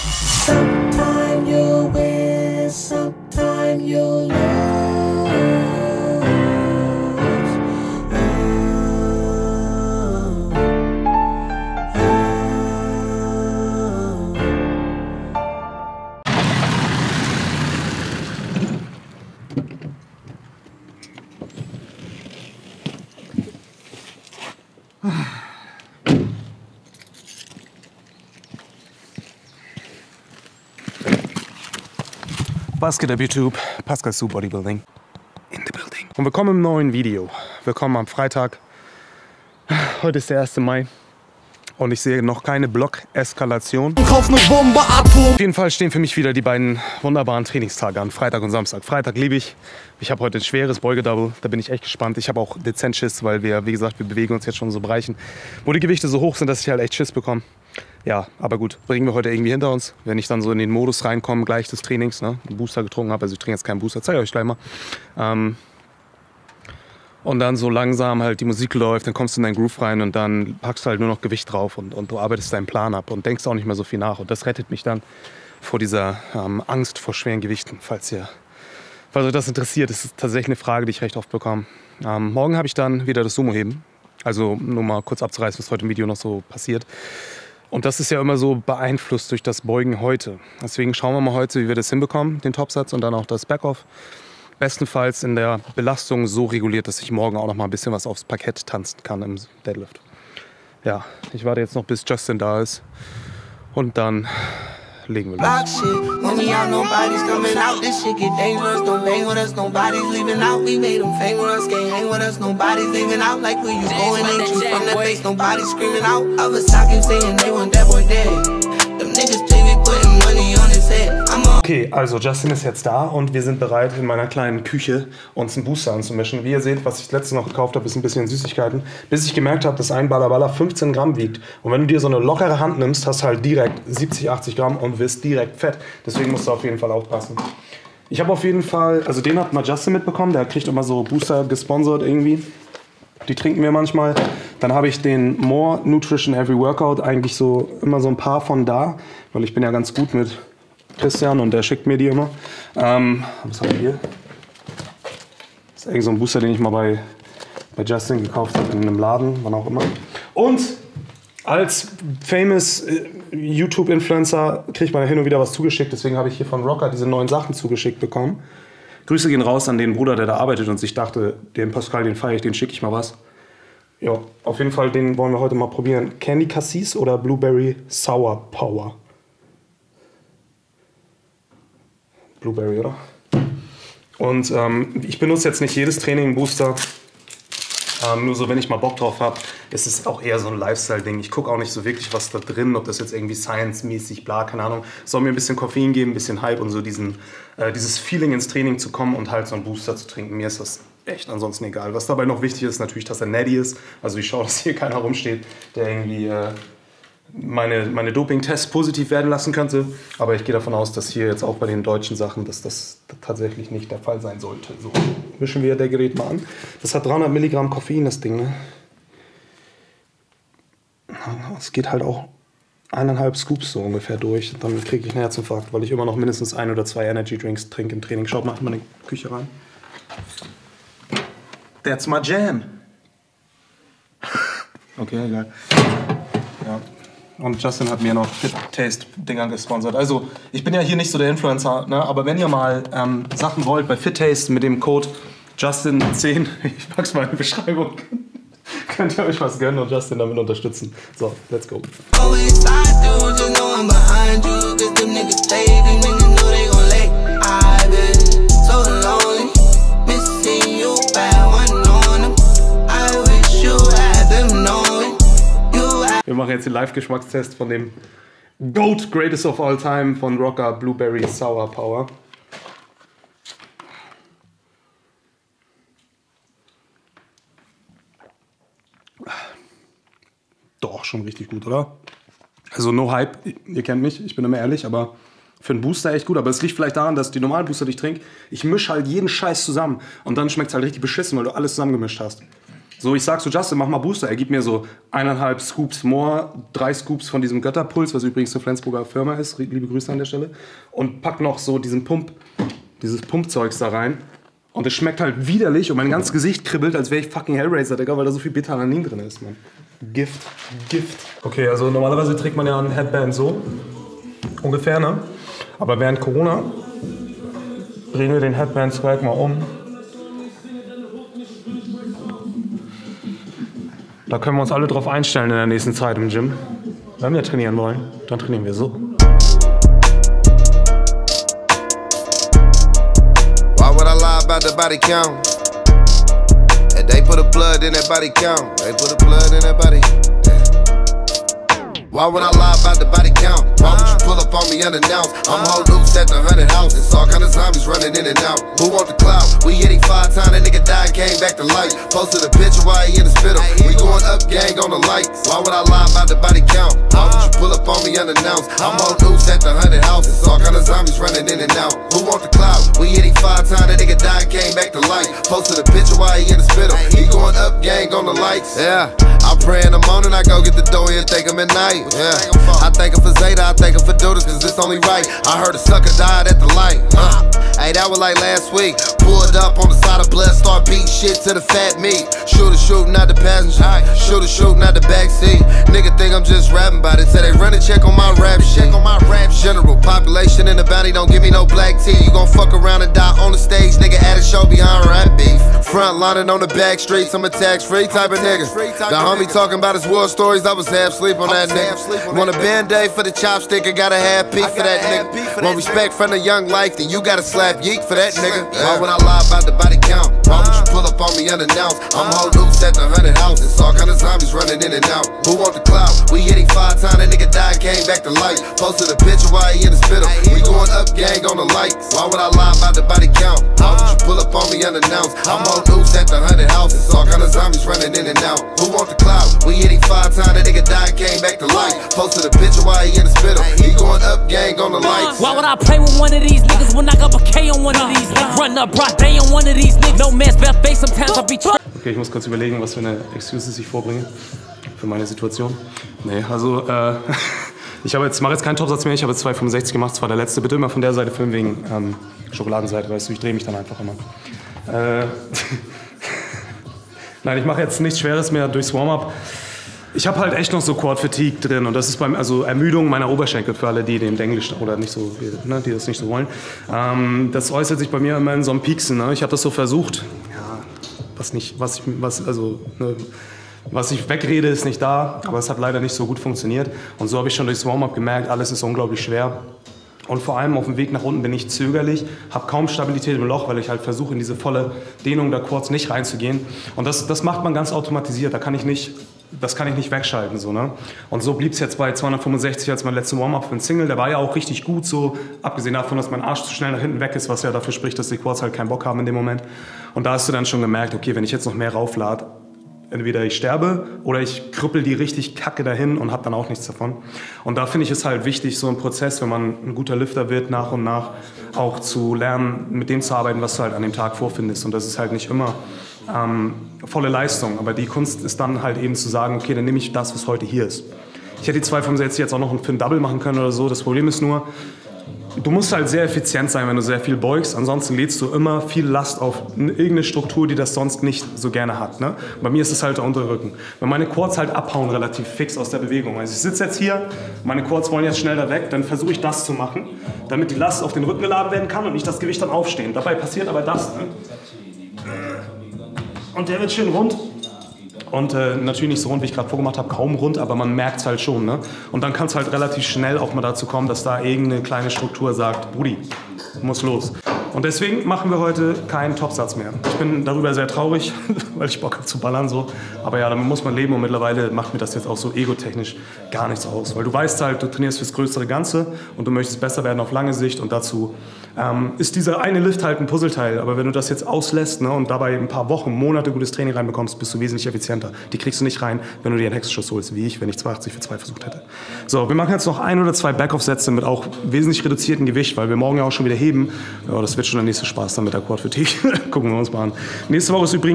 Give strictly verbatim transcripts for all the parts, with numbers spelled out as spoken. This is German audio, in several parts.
Sometime you'll win, sometime you'll lose. Was geht ab YouTube? Pascal Su Bodybuilding in the building. Und willkommen im neuen Video. Willkommen am Freitag. Heute ist der erste Mai. Und ich sehe noch keine Block-Eskalation. Kauf eine Bombe, Atom! Auf jeden Fall stehen für mich wieder die beiden wunderbaren Trainingstage an. Freitag und Samstag. Freitag liebe ich. Ich habe heute ein schweres Beugedouble. Da bin ich echt gespannt. Ich habe auch dezent Schiss, weil wir, wie gesagt, wir bewegen uns jetzt schon in so Bereichen, wo die Gewichte so hoch sind, dass ich halt echt Schiss bekomme. Ja, aber gut, bringen wir heute irgendwie hinter uns. Wenn ich dann so in den Modus reinkomme, gleich des Trainings, ne, einen Booster getrunken habe, also ich trinke jetzt keinen Booster, zeige ich euch gleich mal. Ähm, und dann so langsam halt die Musik läuft, dann kommst du in deinen Groove rein und dann packst du halt nur noch Gewicht drauf und, und du arbeitest deinen Plan ab und denkst auch nicht mehr so viel nach. Und das rettet mich dann vor dieser ähm, Angst vor schweren Gewichten, falls ihr, falls euch das interessiert. Das ist tatsächlich eine Frage, die ich recht oft bekomme. Ähm, morgen habe ich dann wieder das Sumo-Heben. Also nur mal kurz abzureißen, was heute im Video noch so passiert. Und das ist ja immer so beeinflusst durch das Beugen heute. Deswegen schauen wir mal heute, wie wir das hinbekommen, den Topsatz und dann auch das Backoff. Bestenfalls in der Belastung so reguliert, dass ich morgen auch noch mal ein bisschen was aufs Parkett tanzen kann im Deadlift. Ja, ich warte jetzt noch, bis Justin da ist. Und dann legen wir los. Okay, also Justin ist jetzt da und wir sind bereit, in meiner kleinen Küche uns einen Booster anzumischen. Wie ihr seht, was ich letztes noch gekauft habe, ist ein bisschen Süßigkeiten. Bis ich gemerkt habe, dass ein Balla Balla fünfzehn Gramm wiegt. Und wenn du dir so eine lockere Hand nimmst, hast du halt direkt siebzig, achtzig Gramm und wirst direkt fett. Deswegen musst du auf jeden Fall aufpassen. Ich habe auf jeden Fall, also den hat mal Justin mitbekommen, der kriegt immer so Booster gesponsert irgendwie. Die trinken wir manchmal. Dann habe ich den More Nutrition Every Workout eigentlich so immer so ein paar von da, weil ich bin ja ganz gut mit Christian und der schickt mir die immer. Ähm, was haben wir hier? Das ist irgend so ein Booster, den ich mal bei, bei Justin gekauft habe, in einem Laden, wann auch immer. Und als famous äh, YouTube-Influencer kriegt man ja hin und wieder was zugeschickt. Deswegen habe ich hier von Rocker diese neuen Sachen zugeschickt bekommen. Grüße gehen raus an den Bruder, der da arbeitet und sich dachte, den Pascal, den feiere ich, den schicke ich mal was. Ja, auf jeden Fall, den wollen wir heute mal probieren. Candy Cassis oder Blueberry Sour Power? Blueberry, oder? Und ähm, ich benutze jetzt nicht jedes Training einen Booster. Ähm, nur so, wenn ich mal Bock drauf habe, ist es auch eher so ein Lifestyle-Ding. Ich gucke auch nicht so wirklich, was da drin, ob das jetzt irgendwie Science-mäßig, bla, keine Ahnung. Es soll mir ein bisschen Koffein geben, ein bisschen Hype und so diesen, äh, dieses Feeling ins Training zu kommen und halt so einen Booster zu trinken. Mir ist das echt ansonsten egal. Was dabei noch wichtig ist, natürlich, dass er natty ist. Also ich schaue, dass hier keiner rumsteht, der irgendwie äh, meine, meine Doping-Tests positiv werden lassen könnte. Aber ich gehe davon aus, dass hier jetzt auch bei den deutschen Sachen, dass das tatsächlich nicht der Fall sein sollte. So, mischen wir das Gerät mal an. Das hat dreihundert Milligramm Koffein, das Ding, ne? Es geht halt auch eineinhalb Scoops so ungefähr durch. Dann kriege ich einen Herzinfarkt, weil ich immer noch mindestens ein oder zwei Energy Drinks trinke im Training. Schaut mal in meine Küche rein. That's my jam. Okay, egal. Ja. Und Justin hat mir noch Fit Taste Dinger gesponsert. Also ich bin ja hier nicht so der Influencer, ne? Aber wenn ihr mal ähm, Sachen wollt bei Fit Taste mit dem Code Justin zehn, ich pack's mal in die Beschreibung, könnt ihr euch was gönnen und Justin damit unterstützen. So, let's go. Wir machen jetzt den Live-Geschmackstest von dem GOAT Greatest of All Time von Rocker Blueberry Sour Power. Doch, schon richtig gut, oder? Also no Hype, ihr kennt mich, ich bin immer ehrlich, aber für einen Booster echt gut. Aber es liegt vielleicht daran, dass die normalen Booster, die ich trinke, ich mische halt jeden Scheiß zusammen. Und dann schmeckt es halt richtig beschissen, weil du alles zusammengemischt hast. So, ich sag so, Justin, mach mal Booster. Er gibt mir so eineinhalb Scoops more, drei Scoops von diesem Götterpuls, was übrigens eine Flensburger Firma ist. Liebe Grüße an der Stelle. Und pack noch so diesen Pump, dieses Pumpzeugs da rein. Und es schmeckt halt widerlich und mein ganzes Gesicht kribbelt, als wäre ich fucking Hellraiser, Digga, weil da so viel Beta-Alanin drin ist, Mann. Gift, Gift. Okay, also normalerweise trägt man ja ein Headband so, ungefähr, ne? Aber während Corona drehen wir den Headband-Swag mal um. Da können wir uns alle drauf einstellen in der nächsten Zeit im Gym. Wenn wir trainieren wollen, dann trainieren wir so. Why would I lie about the body count? And they put a blood in that body count. They put a blood in that body. Why would I lie about the body count? Why would you pull up on me unannounced? I'm whole loose at the hundred house. It's all kind of zombies running in and out. Who want the clout? We hit him five times, that nigga died, came back to life. Posted a picture while he in the spittle. We going up, gang on the lights. Why would I lie about the body count? Why would you pull up on me unannounced? I'm whole loose at the hundred house. It's all kind of zombies running in and out. Who want the clout? We hit him five times, that nigga died, came back to life. Posted a picture while he in the spittle. We going up, gang on the lights. Yeah, I pray in the morning, I go get the dough and take him at night. Yeah, I thank him for Zeta, I thank him for Dudas, cause it's only right. I heard a sucker died at the light. Uh, hey, that was like last week. Pulled up on the side of blood, start beating shit to the fat meat. Shooter shooting out the passenger, shooter shooting out the backseat. Nigga think I'm just rapping about it. Say they run a check on my rap shit. On my rap general population in the bounty, don't give me no black tea. You gon' fuck around and die on the stage, nigga. At a show behind rap beef. Front lining on the back streets, I'm a tax free type of nigga. The homie talking about his war stories, I was half sleep on that nigga. Want a band-aid for the chopstick, I gotta have beef for that nigga. Want respect from the young life, then you gotta slap yeek for that nigga. Why would I lie about the body count? Why would you pull up on me unannounced? I'm whole loose at the hundred house. It's all kind of zombies running in and out. Who want the clout? We hit him five times, that nigga died, came back to life. Posted a picture while he in the spittle. We going up, gang on the lights. Why would I lie about the body count? Why would you pull up on me unannounced? I'm whole loose at the hundred house. It's all kind of zombies running in and out. Who want the clout? We hit him five times, that nigga died, came back to life. Posted a picture while he in the spittle. He going up, gang on the lights. Why would I play with one of these niggas when I got a K on one of these niggas? Run up broad day on one of these niggas. No man's best face, sometimes I'll be trying. Okay, ich muss kurz überlegen, was für eine Excuses ich vorbringe für meine Situation. Nee, also äh, ich habe jetzt mache jetzt keinen Topsatz mehr. Ich habe jetzt zwei Komma fünfundsechzig gemacht. Das war der letzte. Bitte immer von der Seite filmen wegen ähm, Schokoladenseite, weißt du. Ich drehe mich dann einfach immer. Äh, Nein, ich mache jetzt nichts Schweres mehr durchs Warm-up. Ich habe halt echt noch so Quad Fatigue drin und das ist beim also Ermüdung meiner Oberschenkel für alle, die dem Englisch oder nicht so, ne, die das nicht so wollen. Ähm, das äußert sich bei mir immer in so einem Pieksen. Ne? Ich habe das so versucht, ja, was nicht, was ich, was also, ne, was ich wegrede, ist nicht da, aber es hat leider nicht so gut funktioniert. Und so habe ich schon durchs Warm-up gemerkt, alles ist unglaublich schwer. Und vor allem auf dem Weg nach unten bin ich zögerlich, habe kaum Stabilität im Loch, weil ich halt versuche, in diese volle Dehnung der Quads nicht reinzugehen. Und das, das macht man ganz automatisiert, da kann ich nicht, das kann ich nicht wegschalten. So, ne? Und so blieb es jetzt bei zweihundertfünfundsechzig als mein letzter Warm-up für einen Single. Der war ja auch richtig gut, so abgesehen davon, dass mein Arsch zu schnell nach hinten weg ist, was ja dafür spricht, dass die Quads halt keinen Bock haben in dem Moment. Und da hast du dann schon gemerkt, okay, wenn ich jetzt noch mehr rauflade, entweder ich sterbe oder ich krüppel die richtig kacke dahin und habe dann auch nichts davon. Und da finde ich es halt wichtig, so ein Prozess, wenn man ein guter Lifter wird, nach und nach auch zu lernen, mit dem zu arbeiten, was du halt an dem Tag vorfindest. Und das ist halt nicht immer ähm, volle Leistung. Aber die Kunst ist dann halt eben zu sagen, okay, dann nehme ich das, was heute hier ist. Ich hätte die zwei Komma fünfundsechzig jetzt auch noch für ein Double machen können oder so. Das Problem ist nur, du musst halt sehr effizient sein, wenn du sehr viel beugst. Ansonsten lädst du immer viel Last auf irgendeine Struktur, die das sonst nicht so gerne hat. Ne? Bei mir ist es halt der untere Rücken. Wenn meine Quads halt abhauen relativ fix aus der Bewegung. Also ich sitze jetzt hier, meine Quads wollen jetzt schnell da weg, dann versuche ich das zu machen, damit die Last auf den Rücken geladen werden kann und nicht das Gewicht dann aufstehen. Dabei passiert aber das. Ne? Und der wird schön rund. Und äh, natürlich nicht so rund, wie ich gerade vorgemacht habe, kaum rund, aber man merkt es halt schon. Ne? Und dann kann es halt relativ schnell auch mal dazu kommen, dass da irgendeine kleine Struktur sagt, Brudi, muss los. Und deswegen machen wir heute keinen Topsatz mehr. Ich bin darüber sehr traurig, weil ich Bock habe zu ballern. So. Aber ja, damit muss man leben und mittlerweile macht mir das jetzt auch so egotechnisch gar nichts aus. Weil du weißt halt, du trainierst fürs größere Ganze und du möchtest besser werden auf lange Sicht. Und dazu ähm, ist dieser eine Lift halt ein Puzzleteil. Aber wenn du das jetzt auslässt, ne, und dabei ein paar Wochen, Monate gutes Training reinbekommst, bist du wesentlich effizienter. Die kriegst du nicht rein, wenn du dir einen Hexenschuss holst, wie ich, wenn ich zweihundert achtzig für zwei versucht hätte. So, wir machen jetzt noch ein oder zwei Backoff-Sätze mit auch wesentlich reduziertem Gewicht, weil wir morgen ja auch schon wieder heben. Ja, das wird schon der nächste Spaß dann mit der Quad Fatigue. Gucken wir uns mal an. Nächste Woche ist übrigens schon Deload.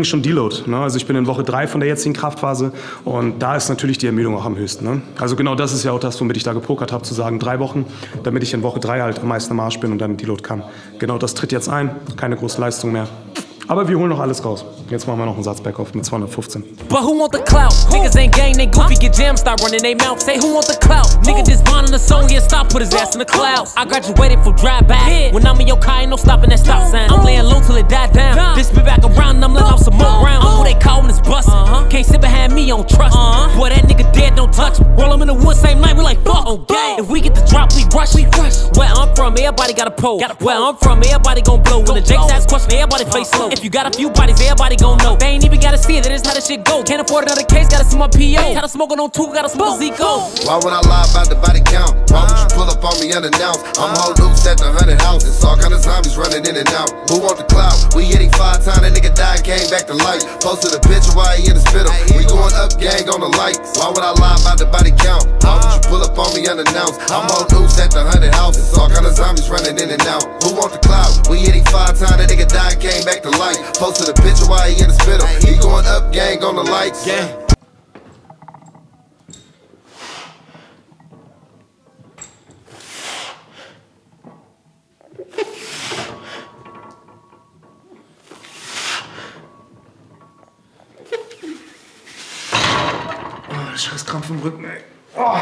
Deload. Ne? Also ich bin in Woche drei von der jetzigen Kraftphase und da ist natürlich die Ermüdung auch am höchsten. Ne? Also genau das ist ja auch das, womit ich da gepokert habe, zu sagen drei Wochen, damit ich in Woche drei halt am meisten am Arsch bin und dann Deload kann. Genau das tritt jetzt ein, keine große Leistung mehr. Aber wir holen noch alles raus. Jetzt machen wir noch einen Satz Backoff mit zweihundertfünfzehn. But who want the clout? Niggas ain't gang, they goofy, get jammed, start running they mouth. Say who want the clout? Nigga just bonding the song, yeah, stop, put his ass in the clouds. I graduated from drive back. When I'm in your car, ain't no stopping that stop sign. I'm laying low till it die down. This be back around and I'm letting off some more rounds. Who they call when it's bustin'? Can't sit behind me, don't trust me. Boy, that nigga dead, don't touch me. Roll him in the woods, same night, we like fuck on game. If we get the drop, we rush. We rush. Where I'm from, everybody got a pole. Where I'm from, everybody gon' blow. When the Jake's ask question, everybody face slow. If you got a few bodies, everybody gon' know. They ain't even gotta see it, that is how the shit go. Can't afford another case, gotta see my P O. Gotta smoke on two, gotta smoke Zico. Why would I lie about the body count? Why would you pull up on me unannounced? I'm hold loose at the hundred house. It's all kind of zombies running in and out. Who want the clout? We hit him five times, that nigga died, came back to life. Posted a picture while he in the spittle. We going up, gang on the lights. Why would I lie about the body count? Why would you pull up on me unannounced? I'm hold loose at the hundred house. It's all kind of zombies running in and out. Who want the clout? We hit him five times, that nigga died, came back to life. Posted a picture while he in the spittle. He going up, gang on the lights. Yeah. Oh, scheiß Krampf im Rücken, ey. Oh.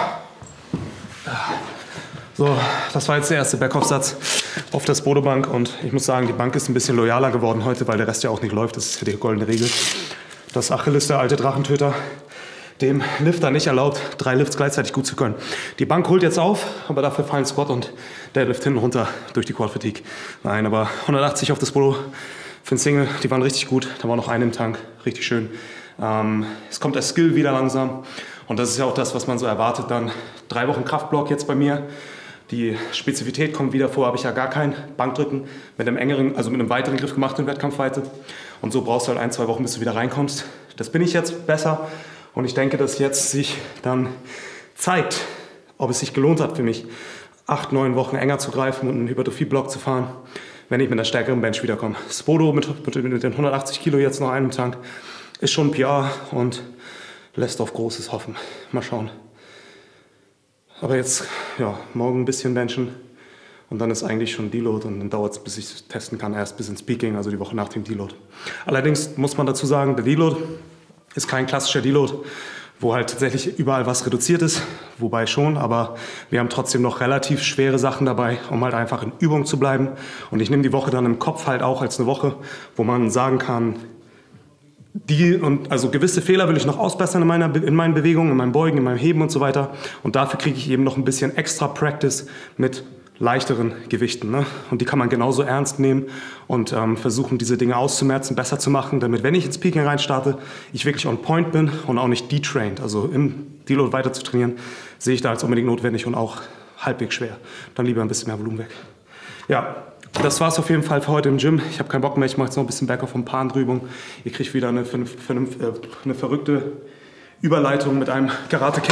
So, das war jetzt der erste Backoff-Satz auf der Spodo-Bank und ich muss sagen, die Bank ist ein bisschen loyaler geworden heute, weil der Rest ja auch nicht läuft. Das ist ja die goldene Regel. Das Achilles, der alte Drachentöter, dem Lifter nicht erlaubt, drei Lifts gleichzeitig gut zu können. Die Bank holt jetzt auf, aber dafür fallen Squat und Deadlift hinten runter durch die Quad Fatigue. Nein, aber hundertachtzig auf das Spodo für den Single, die waren richtig gut. Da war noch eine im Tank, richtig schön. Ähm, es kommt der Skill wieder langsam und das ist ja auch das, was man so erwartet dann. Drei Wochen Kraftblock jetzt bei mir. Die Spezifität kommt wieder vor, habe ich ja gar kein Bankdrücken mit einem engeren, also mit einem weiteren Griff gemacht in Wettkampfweite. Und so brauchst du halt ein, zwei Wochen, bis du wieder reinkommst. Das bin ich jetzt besser und ich denke, dass jetzt sich dann zeigt, ob es sich gelohnt hat für mich, acht, neun Wochen enger zu greifen und einen Hypertrophie-Block zu fahren, wenn ich mit einer stärkeren Bench wiederkomme. Spodo mit, mit den hundertachtzig Kilo jetzt noch einem Tank ist schon ein P R und lässt auf Großes hoffen. Mal schauen. Aber jetzt, ja, morgen ein bisschen benchen und dann ist eigentlich schon Deload und dann dauert es, bis ich es testen kann, erst bis ins Peaking, also die Woche nach dem Deload. Allerdings muss man dazu sagen, der Deload ist kein klassischer Deload, wo halt tatsächlich überall was reduziert ist, wobei schon, aber wir haben trotzdem noch relativ schwere Sachen dabei, um halt einfach in Übung zu bleiben. Und ich nehme die Woche dann im Kopf halt auch als eine Woche, wo man sagen kann, die und also gewisse Fehler will ich noch ausbessern in, meiner, in meinen Bewegungen, in meinem Beugen, in meinem Heben und so weiter. Und dafür kriege ich eben noch ein bisschen extra Practice mit leichteren Gewichten. Ne? Und die kann man genauso ernst nehmen und ähm, versuchen, diese Dinge auszumerzen, besser zu machen, damit, wenn ich ins Peaking reinstarte, ich wirklich on point bin und auch nicht detrained. Also im Deload weiter zu trainieren, sehe ich da als unbedingt notwendig und auch halbwegs schwer. Dann lieber ein bisschen mehr Volumen weg. Ja. Das war es auf jeden Fall für heute im Gym. Ich habe keinen Bock mehr, ich mache jetzt noch ein bisschen Backoff und ein paar andere Übungen. Ihr kriegt wieder eine, eine, eine verrückte Überleitung mit einem Karate-Kick.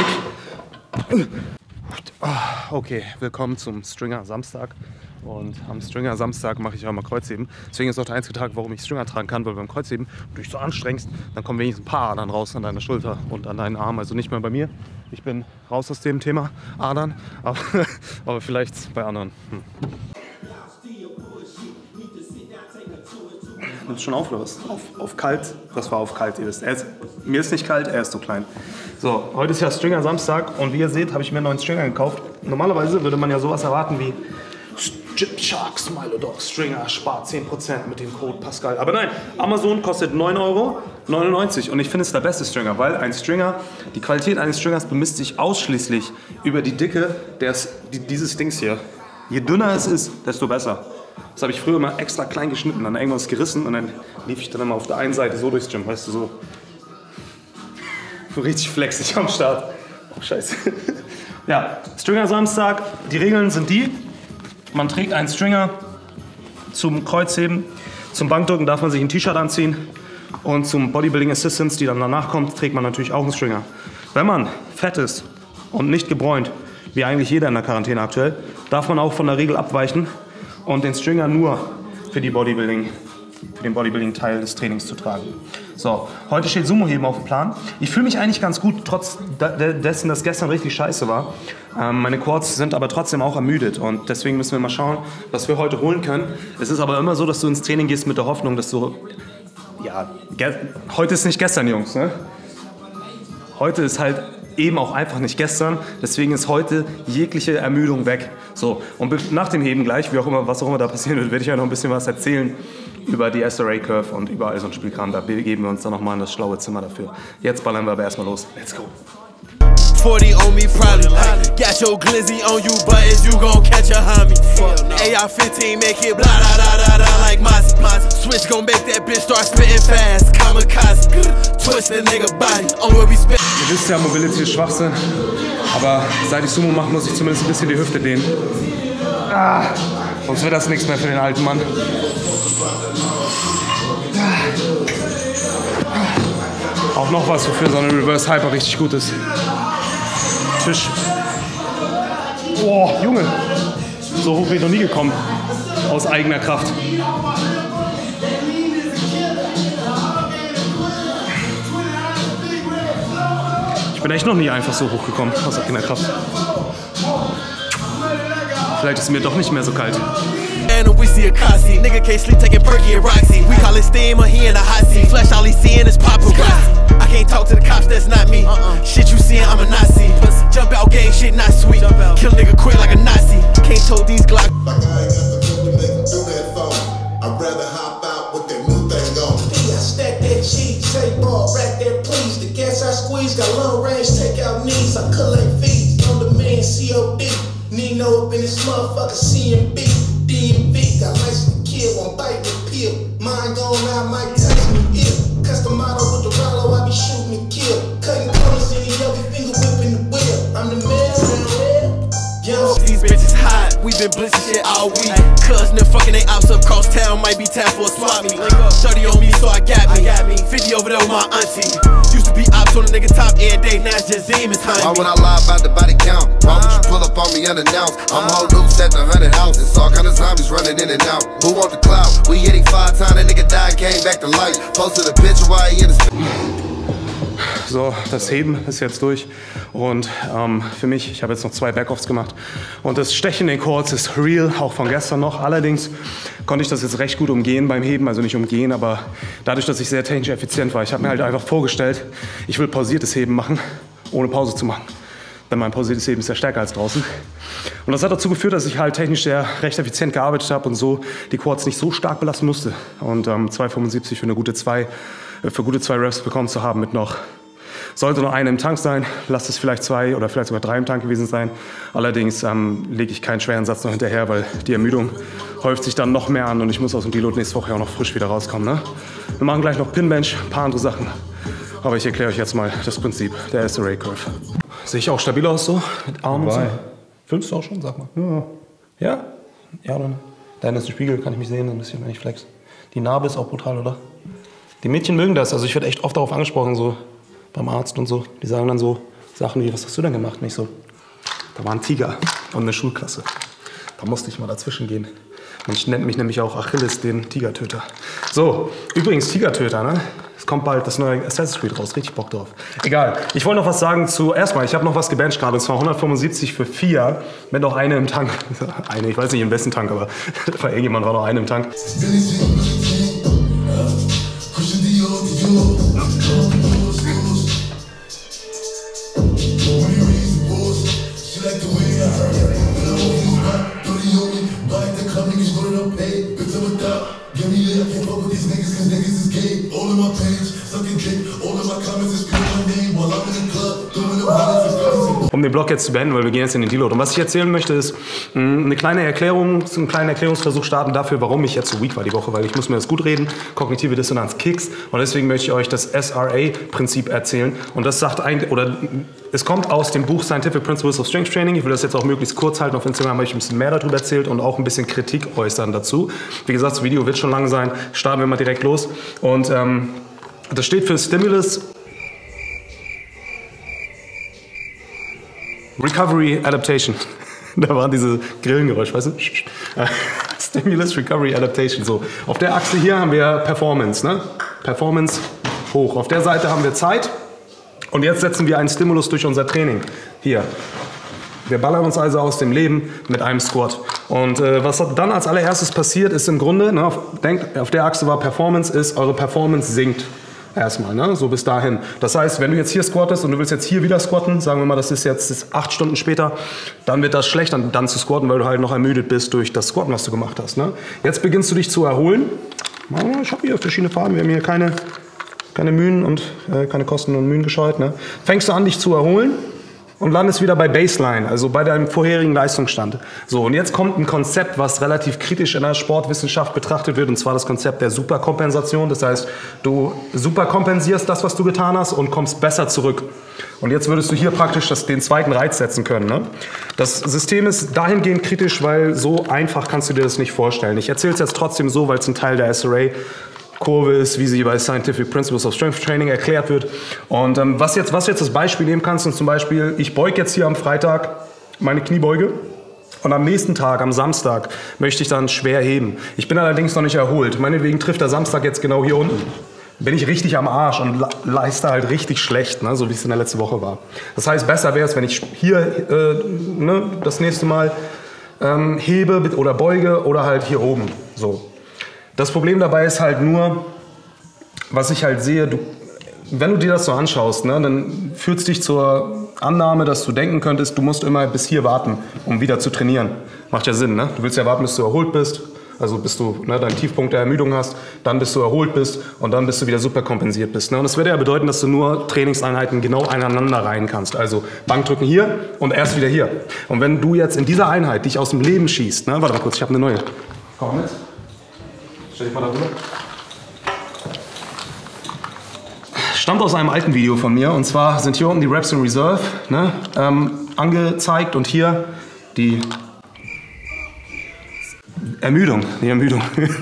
Okay, willkommen zum Stringer Samstag. Und am Stringer Samstag mache ich auch mal Kreuzheben. Deswegen ist auch der einzige Tag, warum ich Stringer tragen kann, weil beim Kreuzheben, wenn du dich so anstrengst, dann kommen wenigstens ein paar Adern raus an deiner Schulter und an deinen Arm. Also nicht mehr bei mir. Ich bin raus aus dem Thema Adern, aber, aber vielleicht bei anderen. Hm. Nimmst schon auf, oder was? Auf, auf kalt. Das war auf kalt, ihr wisst. Er ist, mir ist nicht kalt, er ist so klein. So, heute ist ja Stringer Samstag und wie ihr seht, habe ich mir einen neuen Stringer gekauft. Normalerweise würde man ja sowas erwarten wie Gymshark Smilo-Dog Stringer, spart zehn Prozent mit dem Code Pascal. Aber nein, Amazon kostet neun Euro neunundneunzig und ich finde es der beste Stringer, weil ein Stringer, die Qualität eines Stringers bemisst sich ausschließlich über die Dicke des, die, dieses Dings hier. Je dünner es ist, desto besser. Das habe ich früher mal extra klein geschnitten, dann irgendwas gerissen und dann lief ich dann immer auf der einen Seite so durchs Gym, weißt du, so. So richtig flexig am Start. Oh, scheiße. Ja, Stringer Samstag, die Regeln sind die, man trägt einen Stringer zum Kreuzheben, zum Bankdrücken darf man sich ein T-Shirt anziehen und zum Bodybuilding Assistance, die dann danach kommt, trägt man natürlich auch einen Stringer. Wenn man fett ist und nicht gebräunt, wie eigentlich jeder in der Quarantäne aktuell, darf man auch von der Regel abweichen und den Stringer nur für, die Bodybuilding, für den Bodybuilding-Teil des Trainings zu tragen. So, heute steht Sumo-Heben auf dem Plan. Ich fühle mich eigentlich ganz gut, trotz dessen, dass gestern richtig scheiße war. Ähm, meine Quads sind aber trotzdem auch ermüdet und deswegen müssen wir mal schauen, was wir heute holen können. Es ist aber immer so, dass du ins Training gehst mit der Hoffnung, dass du... Ja, heute ist nicht gestern, Jungs, ne? Heute ist halt eben auch einfach nicht gestern, deswegen ist heute jegliche Ermüdung weg. So, und nach dem Heben gleich, wie auch immer, was auch immer da passieren wird, werde ich ja noch ein bisschen was erzählen über die S R A-Curve und über all so ein Spielkram. Da begeben wir uns dann nochmal in das schlaue Zimmer dafür. Jetzt ballern wir aber erstmal los. Let's go. forty on me probably. Got your glizzy on you, but is you gon' catch a homie? A R fifteen make it blah da da da da like Mozzie. Switch gon' make that bitch start spitting fast. Kamikaze, twist the nigga body on where we spit. Ihr wisst ja, Mobility ist Schwachsinn, aber seit ich Sumo mache, muss ich zumindest ein bisschen die Hüfte dehnen. Ah, sonst wird das nichts mehr für den alten Mann. Auch noch was, wofür so eine Reverse Hyper richtig gut ist. Tisch. Boah, Junge. So hoch bin ich noch nie gekommen. Aus eigener Kraft. Ich bin echt noch nie einfach so hoch gekommen. Aus eigener Kraft. Vielleicht ist es mir doch nicht mehr so kalt. And we see a Kasi. Nigga can't sleep taking Perky and Roxy. We call it steam or he in the hot seat. Flash all he seeing is paparazzi. I can't talk to the cops, that's not me. Uh-uh. Shit you seeing, I'm a Nazi. Jump out gang shit, not sweet. Kill a nigga quick like a Nazi. Can't tote these Glock. Like I ain't got the cook to make them do that phone. I'd rather hop out with that new thing on. I stack that cheese, say ball, rack that please. The gas I squeeze got long range, take out knees. I collect fees, on demand C O D. Nino up in this motherfucker C M B. D M V, got license to kill, one bite with peel. Mine gone out, Mike Tyson ill. Custom model with the Rollo, I be shooting and kill. Cutting corners in the every finger whipping the wheel. I'm the man around there. Yo. These bitches hot, we been blitzing shit all week. Cuz and fucking they ops up cross town, might be time for a swap me. thirty on me, so I got me. fifty over there with my auntie. Used to be ops on the nigga top every day, now it's just demons Why hunting would me. I lie about the body count? Why would you pull up on me unannounced? I'm hold loose at the hundred houses. All kind of zombies running in and out. Who want the clout? We hit him five times, that nigga died, came back to life. Posted a picture while he in the... So, das Heben ist jetzt durch und ähm, für mich, ich habe jetzt noch zwei Backoffs gemacht und das Stechen in den Quads ist real, auch von gestern noch. Allerdings konnte ich das jetzt recht gut umgehen beim Heben, also nicht umgehen, aber dadurch, dass ich sehr technisch effizient war. Ich habe mir halt einfach vorgestellt, ich will pausiertes Heben machen, ohne Pause zu machen. Denn mein pausiertes Heben ist ja stärker als draußen. Und das hat dazu geführt, dass ich halt technisch sehr recht effizient gearbeitet habe und so die Quads nicht so stark belasten musste. Und ähm, zwei Komma fünfundsiebzig für eine gute zwei, für gute zwei Reps bekommen zu haben mit noch... Sollte nur eine im Tank sein, lasst es vielleicht zwei oder vielleicht sogar drei im Tank gewesen sein. Allerdings ähm, lege ich keinen schweren Satz noch hinterher, weil die Ermüdung häuft sich dann noch mehr an und ich muss aus dem Deload nächste Woche auch noch frisch wieder rauskommen. Ne? Wir machen gleich noch Pinbench, ein paar andere Sachen. Aber ich erkläre euch jetzt mal das Prinzip der S R A-Curve. Sehe ich auch stabil aus so? Mit Armen und so? Fühlst du auch schon? Sag mal. Ja? Ja, ja oder? Da ist ein Spiegel, kann ich mich sehen, ein bisschen, wenn ich flex. Die Narbe ist auch brutal, oder? Die Mädchen mögen das, also ich werde echt oft darauf angesprochen, so beim Arzt und so. Die sagen dann so Sachen wie, was hast du denn gemacht? Nicht so, da war ein Tiger und eine Schulklasse. Da musste ich mal dazwischen gehen. Mensch nennt mich nämlich auch Achilles, den Tigertöter. So, übrigens Tigertöter, ne? Es kommt bald das neue Assassin's Creed raus, richtig Bock drauf. Egal, ich wollte noch was sagen zu, erstmal, ich habe noch was gebencht gerade, und zwar hundertfünfundsiebzig für vier, mit noch eine im Tank. Eine, ich weiß nicht im besten Tank, aber bei irgendjemand war noch eine im Tank. Um den Blog jetzt zu beenden, weil wir gehen jetzt in den Deload. Und was ich erzählen möchte, ist mh, eine kleine Erklärung, einen kleinen Erklärungsversuch starten dafür, warum ich jetzt so weak war die Woche, weil ich muss mir das gut reden, kognitive Dissonanz kicks, und deswegen möchte ich euch das S R A-Prinzip erzählen. Und das sagt eigentlich, oder es kommt aus dem Buch Scientific Principles of Strength Training. Ich will das jetzt auch möglichst kurz halten. Auf Instagram habe ich ein bisschen mehr darüber erzählt und auch ein bisschen Kritik äußern dazu. Wie gesagt, das Video wird schon lang sein. Starten wir mal direkt los. Und ähm, das steht für Stimulus Recovery Adaptation. Da waren diese Grillengeräusche, weißt du? Stimulus Recovery Adaptation. So, auf der Achse hier haben wir Performance, ne? Performance hoch. Auf der Seite haben wir Zeit. Und jetzt setzen wir einen Stimulus durch unser Training. Hier. Wir ballern uns also aus dem Leben mit einem Squat. Und äh, was dann als allererstes passiert, ist im Grunde, ne, auf, denkt, auf der Achse war Performance, ist, eure Performance sinkt. Erstmal, ne? So bis dahin. Das heißt, wenn du jetzt hier squattest und du willst jetzt hier wieder squatten, sagen wir mal, das ist jetzt das ist acht Stunden später, dann wird das schlecht, dann, dann zu squatten, weil du halt noch ermüdet bist durch das Squatten, was du gemacht hast. Ne? Jetzt beginnst du dich zu erholen. Ich habe hier verschiedene Farben, wir haben hier keine, keine Mühen und äh, keine Kosten und Mühen gescheut. Ne? Fängst du an, dich zu erholen und landest wieder bei Baseline, also bei deinem vorherigen Leistungsstand. So, und jetzt kommt ein Konzept, was relativ kritisch in der Sportwissenschaft betrachtet wird, und zwar das Konzept der Superkompensation. Das heißt, du superkompensierst das, was du getan hast, und kommst besser zurück. Und jetzt würdest du hier praktisch das, den zweiten Reiz setzen können. Ne? Das System ist dahingehend kritisch, weil so einfach kannst du dir das nicht vorstellen. Ich erzähle es jetzt trotzdem so, weil es ein Teil der S R A Kurve ist, wie sie bei Scientific Principles of Strength Training erklärt wird. Und ähm, was, jetzt, was du jetzt als Beispiel nehmen kannst, ist zum Beispiel, ich beuge jetzt hier am Freitag meine Kniebeuge und am nächsten Tag, am Samstag, möchte ich dann schwer heben. Ich bin allerdings noch nicht erholt. Meinetwegen trifft der Samstag jetzt genau hier unten. Bin ich richtig am Arsch und leiste halt richtig schlecht, ne, so wie es in der letzten Woche war. Das heißt, besser wäre es, wenn ich hier äh, ne, das nächste Mal ähm, hebe oder beuge oder halt hier oben. So. Das Problem dabei ist halt nur, was ich halt sehe, du, wenn du dir das so anschaust, ne, dann führt es dich zur Annahme, dass du denken könntest, du musst immer bis hier warten, um wieder zu trainieren. Macht ja Sinn, ne? Du willst ja warten, bis du erholt bist, also bis du ne, deinen Tiefpunkt der Ermüdung hast, dann bis du erholt bist und dann bis du wieder super kompensiert bist. Ne? Und das würde ja bedeuten, dass du nur Trainingseinheiten genau aneinander reihen kannst. Also Bankdrücken hier und erst wieder hier. Und wenn du jetzt in dieser Einheit dich aus dem Leben schießt, ne, warte mal kurz, ich habe eine neue. Komm mit. Stell dich mal da rüber. Stammt aus einem alten Video von mir, und zwar sind hier unten die Reps in Reserve ne, ähm, angezeigt und hier die Ermüdung. Die Ermüdung.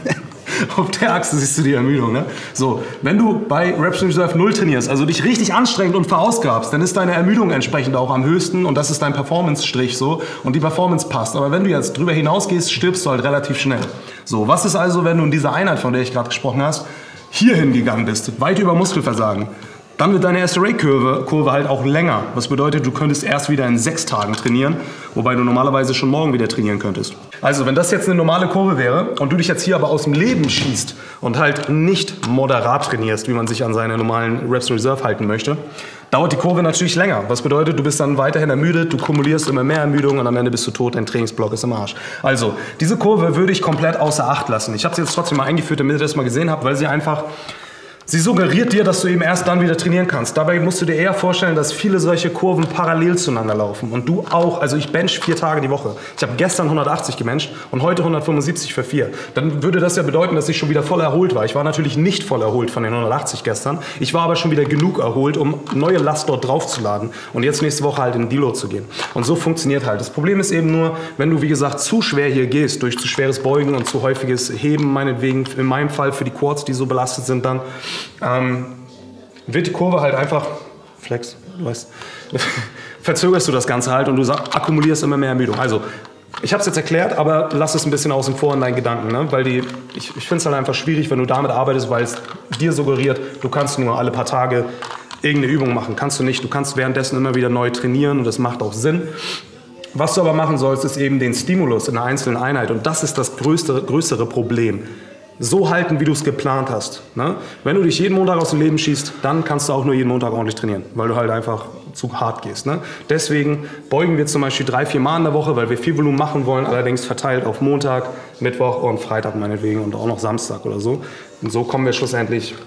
Auf der Achse siehst du die Ermüdung. Ne? So, wenn du bei Reps in Reserve null trainierst, also dich richtig anstrengst und verausgabst, dann ist deine Ermüdung entsprechend auch am höchsten, und das ist dein Performance-Strich so, und die Performance passt. Aber wenn du jetzt drüber hinausgehst, stirbst du halt relativ schnell. So, was ist also, wenn du in dieser Einheit, von der ich gerade gesprochen habe, hier hingegangen bist, weit über Muskelversagen? Dann wird deine S R A-Kurve Kurve halt auch länger. Was bedeutet, du könntest erst wieder in sechs Tagen trainieren, wobei du normalerweise schon morgen wieder trainieren könntest. Also, wenn das jetzt eine normale Kurve wäre und du dich jetzt hier aber aus dem Leben schießt und halt nicht moderat trainierst, wie man sich an seine normalen Reps in Reserve halten möchte, dauert die Kurve natürlich länger. Was bedeutet, du bist dann weiterhin ermüdet, du kumulierst immer mehr Ermüdung und am Ende bist du tot, dein Trainingsblock ist im Arsch. Also, diese Kurve würde ich komplett außer Acht lassen. Ich habe sie jetzt trotzdem mal eingeführt, damit ihr das mal gesehen habt, weil sie einfach... Sie suggeriert dir, dass du eben erst dann wieder trainieren kannst. Dabei musst du dir eher vorstellen, dass viele solche Kurven parallel zueinander laufen. Und du auch. Also ich bench vier Tage die Woche. Ich habe gestern hundertachtzig gebencht und heute hundertfünfundsiebzig für vier. Dann würde das ja bedeuten, dass ich schon wieder voll erholt war. Ich war natürlich nicht voll erholt von den hundertachtzig gestern. Ich war aber schon wieder genug erholt, um neue Last dort draufzuladen. Und jetzt nächste Woche halt in Deload zu gehen. Und so funktioniert halt. Das Problem ist eben nur, wenn du, wie gesagt, zu schwer hier gehst, durch zu schweres Beugen und zu häufiges Heben, meinetwegen, in meinem Fall für die Quads, die so belastet sind dann, Ähm, wird die Kurve halt einfach, Flex, du weißt, verzögerst du das Ganze halt und du akkumulierst immer mehr Ermüdung. Also, ich habe es jetzt erklärt, aber lass es ein bisschen außen vor in deinen Gedanken, ne? Weil die, ich, ich finde es halt einfach schwierig, wenn du damit arbeitest, weil es dir suggeriert, du kannst nur alle paar Tage irgendeine Übung machen. Kannst du nicht, du kannst währenddessen immer wieder neu trainieren, und das macht auch Sinn. Was du aber machen sollst, ist eben den Stimulus in einer einzelnen Einheit, und das ist das größte, größere Problem. So halten, wie du es geplant hast. Ne? Wenn du dich jeden Montag aus dem Leben schießt, dann kannst du auch nur jeden Montag ordentlich trainieren, weil du halt einfach zu hart gehst. Ne? Deswegen beugen wir zum Beispiel drei, vier Mal in der Woche, weil wir viel Volumen machen wollen, allerdings verteilt auf Montag, Mittwoch und Freitag meinetwegen und auch noch Samstag oder so. Und so kommen wir schlussendlich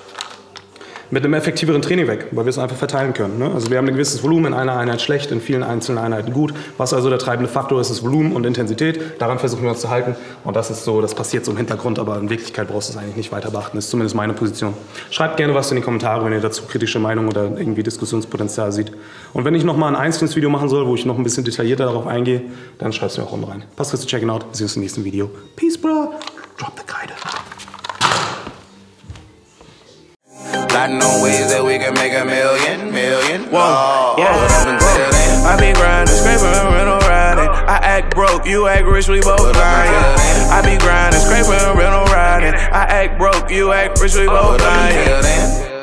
mit einem effektiveren Training weg, weil wir es einfach verteilen können. Ne? Also wir haben ein gewisses Volumen, in einer Einheit schlecht, in vielen einzelnen Einheiten gut. Was also der treibende Faktor ist, ist Volumen und Intensität. Daran versuchen wir uns zu halten. Und das ist so, das passiert so im Hintergrund, aber in Wirklichkeit brauchst du es eigentlich nicht weiter beachten. Das ist zumindest meine Position. Schreibt gerne was in die Kommentare, wenn ihr dazu kritische Meinung oder irgendwie Diskussionspotenzial seht. Und wenn ich nochmal ein einzelnes Video machen soll, wo ich noch ein bisschen detaillierter darauf eingehe, dann schreibt es mir auch unten rein. Passt kurz zu checken out. Wir sehen uns im nächsten Video. Peace, bro. Drop the Kreide. I know ways that we can make a million, million. Whoa, yeah. Until then, I be grinding, scraping, rental riding. I act broke, you act rich, we both lying. I be grinding, scraping, rental riding. I act broke, you act rich, we both lying.